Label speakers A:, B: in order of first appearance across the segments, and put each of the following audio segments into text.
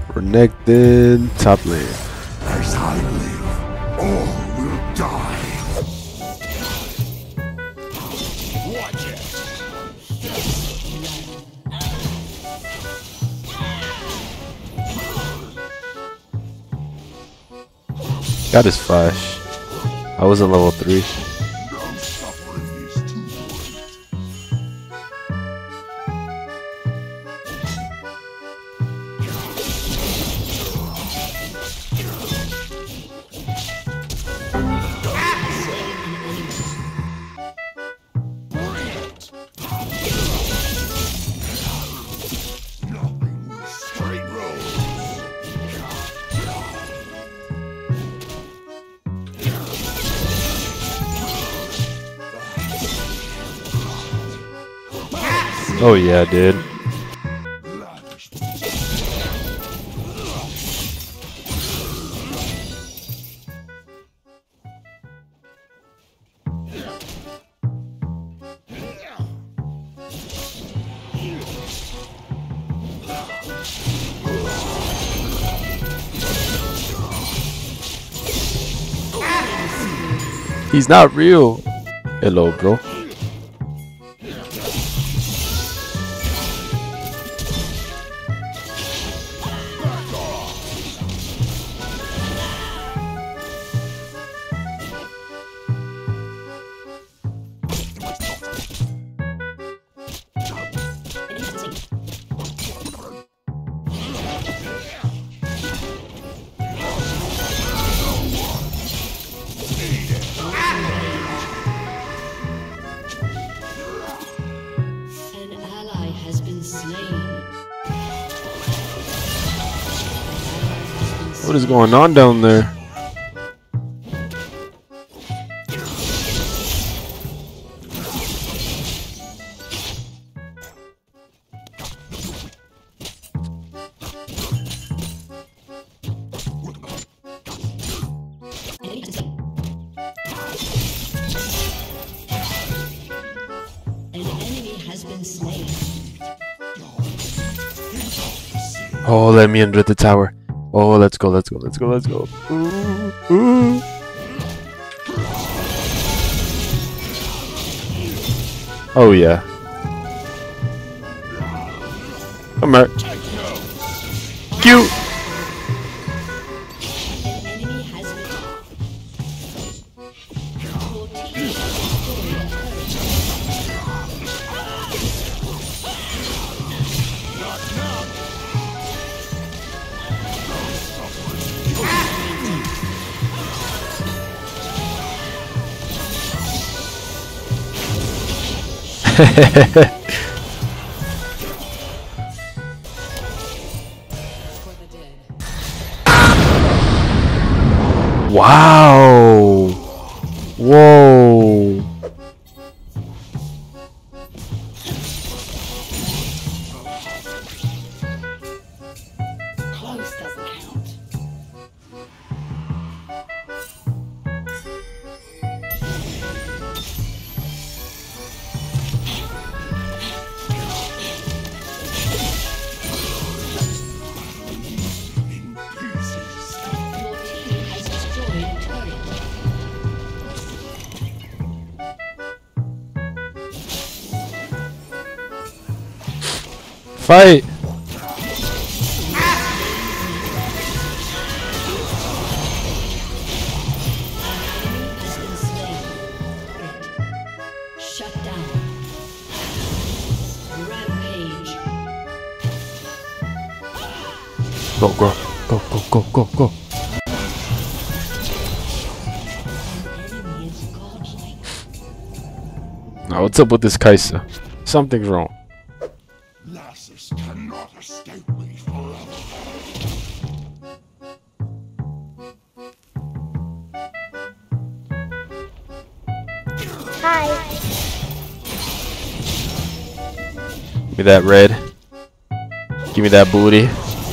A: Renekton top lane.
B: As I live, all will die. Watch it.
A: Got his flash. I was a level 3.
B: No suffering is too great. Nothing but straight roads.
A: Oh yeah, dude. He's not real. Hello, bro. What is going on down there? Oh, let me under the tower. Oh, let's go, let's go, let's go, let's go. Ooh, ooh. Oh, yeah. Come here. Cute. Wow. Whoa.
C: Close doesn't count.
A: Fight!
C: Shut down. Rampage.
A: Go, go, go, go, go, go, go.
C: Enemy is godlike.
A: Now, what's up with this Kaisa? Something's wrong.
B: Lasses cannot escape me forever.
D: Hi.
A: Give me that red. Give me that booty.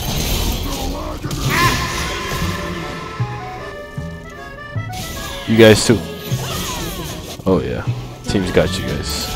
A: You guys too. Oh yeah. Team's got you guys.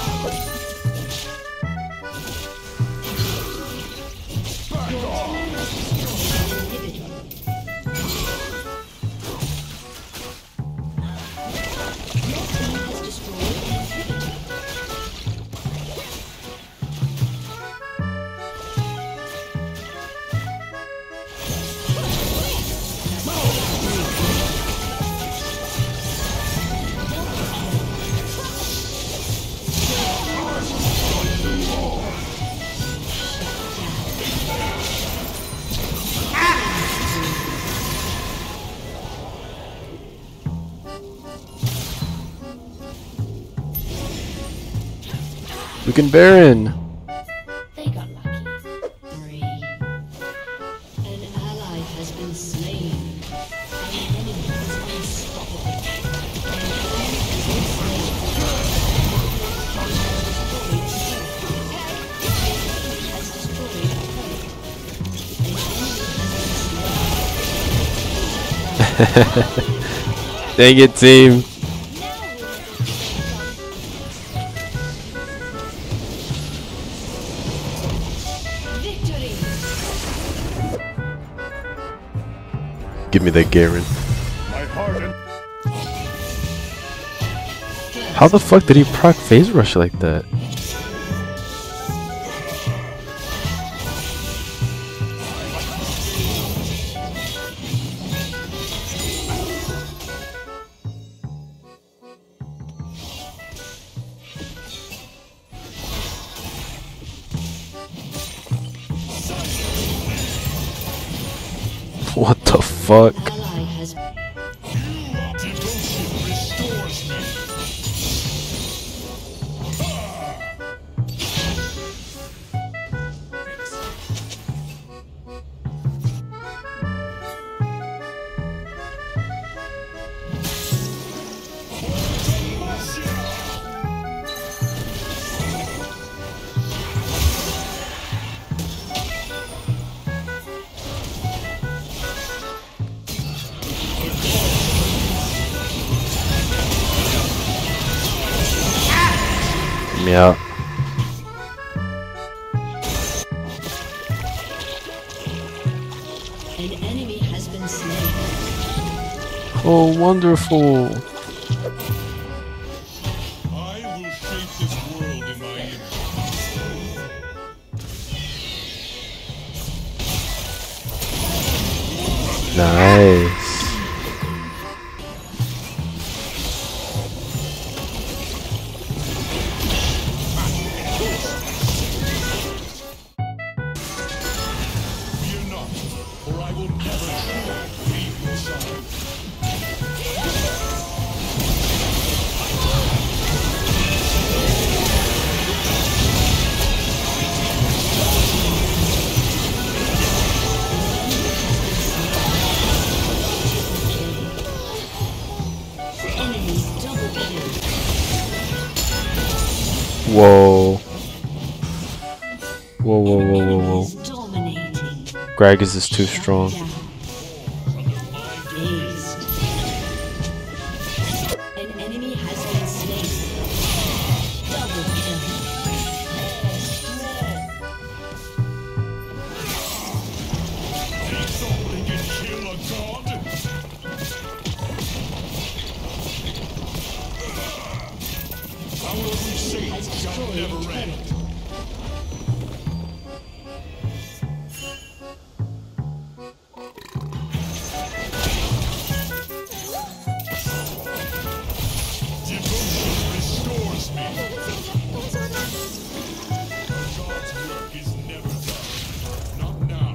A: Freaking Baron.
C: They got lucky. 3. An ally has been slain. An enemy is unstoppable. An enemy has been slain. Has destroyed a turret. An enemy has been slain.
A: Dang it, team.
C: Victory!
A: Give me that Garen.
B: My heart and
A: How the fuck did he proc phase rush like that? What the fuck?
C: Ally has
B: devotion restores me.
A: Yeah.
C: an enemy has been slain.
A: Oh, wonderful.
B: I will shape this world in my image.
A: Nice.
B: Fear not, for I will never leave your side.
C: Enemy double kill.
A: Whoa. Whoa, whoa, whoa, whoa, whoa.
C: Enemies dominating.
A: Gragas is too strong.
C: Down. Aced. An enemy has been slain. Double kill.
B: These only can kill a god. Our crusade shall never end. Devotion restores me. God's work is never done. Not now.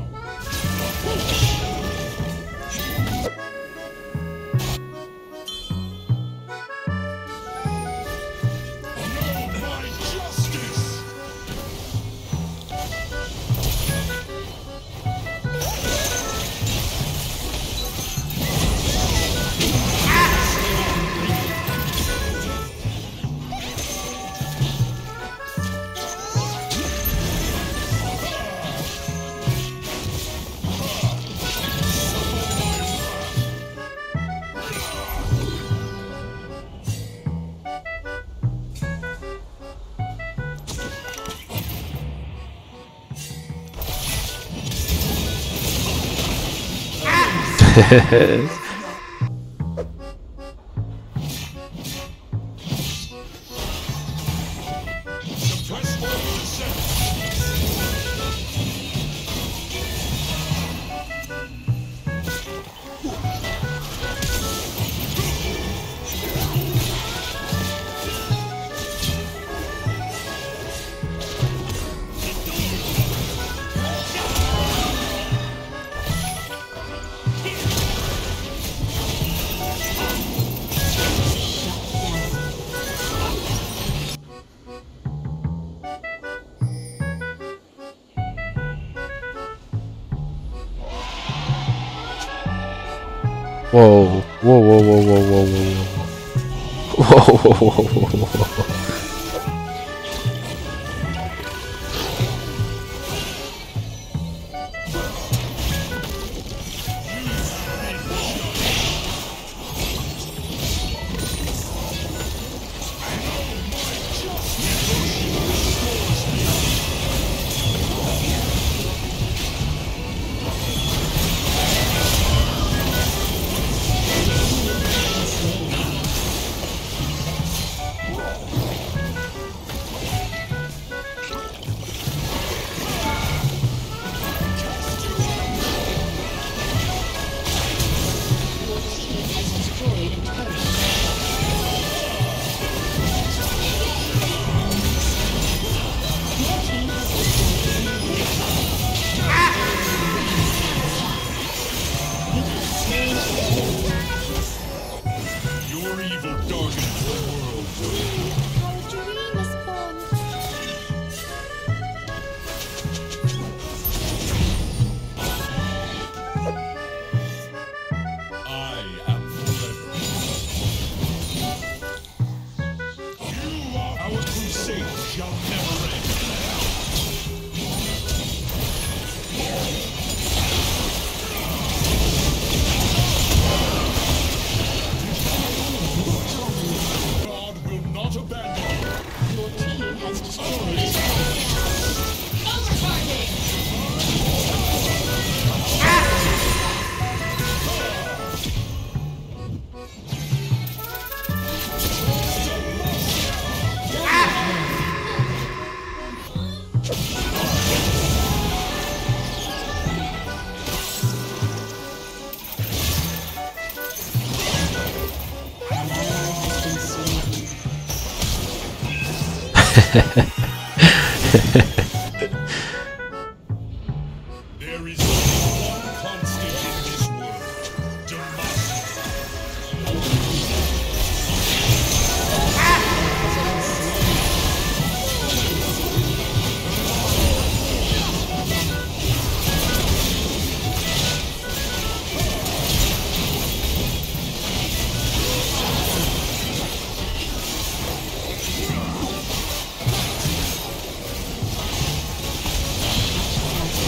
B: Know my justice. Press forward to set.
A: Whoa. Whoa, whoa, whoa, whoa, whoa, whoa, whoa. Whoa, whoa, whoa, whoa, whoa, whoa.
B: Your evil darkens the world.
C: Our dream is born.
B: I am forever. Our crusade shall never end. God will not abandon you.
C: Your team has destroyed a turret.
B: There is only one constant in this world. Democracy.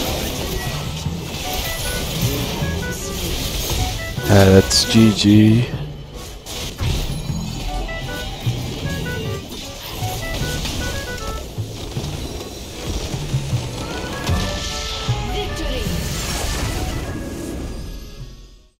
A: That's GG.